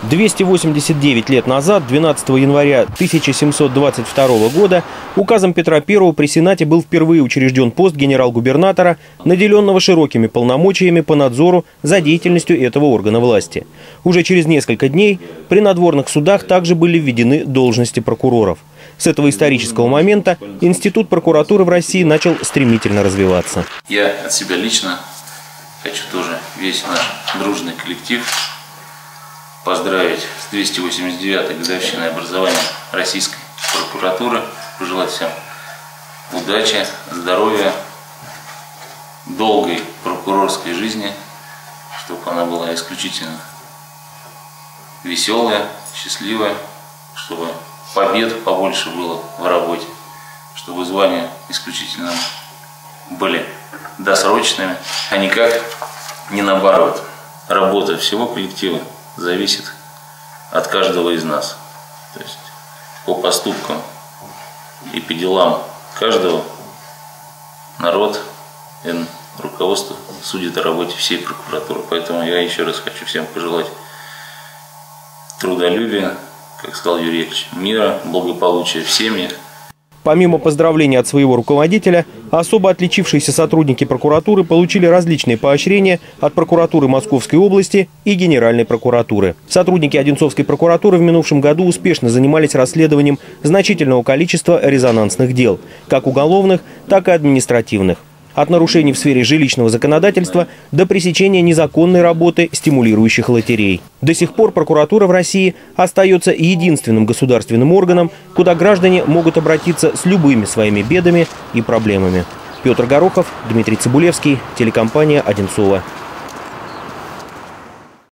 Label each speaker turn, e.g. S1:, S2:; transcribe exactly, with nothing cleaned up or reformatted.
S1: двести восемьдесят девять лет назад, двенадцатого января тысяча семьсот двадцать второго года, указом Петра Первого при Сенате был впервые учрежден пост генерал-губернатора, наделенного широкими полномочиями по надзору за деятельностью этого органа власти. Уже через несколько дней при надворных судах также были введены должности прокуроров. С этого исторического момента институт прокуратуры в России начал стремительно развиваться.
S2: Я от себя лично хочу тоже весь наш дружный коллектив поздравить с двести восемьдесят девятой годовщиной образования российской прокуратуры, пожелать всем удачи, здоровья, долгой прокурорской жизни, чтобы она была исключительно веселая, счастливая, чтобы побед побольше было в работе, чтобы звания исключительно были досрочными, а никак не наоборот. Работа всего коллектива зависит от каждого из нас. То есть по поступкам и по делам каждого народ и руководство судит о работе всей прокуратуры. Поэтому я еще раз хочу всем пожелать трудолюбия, как сказал Юрий Ильич, мира, благополучия в семьях.
S1: Помимо поздравлений от своего руководителя, особо отличившиеся сотрудники прокуратуры получили различные поощрения от прокуратуры Московской области и Генеральной прокуратуры. Сотрудники Одинцовской прокуратуры в минувшем году успешно занимались расследованием значительного количества резонансных дел, как уголовных, так и административных. От нарушений в сфере жилищного законодательства до пресечения незаконной работы стимулирующих лотерей. До сих пор прокуратура в России остается единственным государственным органом, куда граждане могут обратиться с любыми своими бедами и проблемами. Петр Горохов, Дмитрий Цибулевский, телекомпания «Одинцово».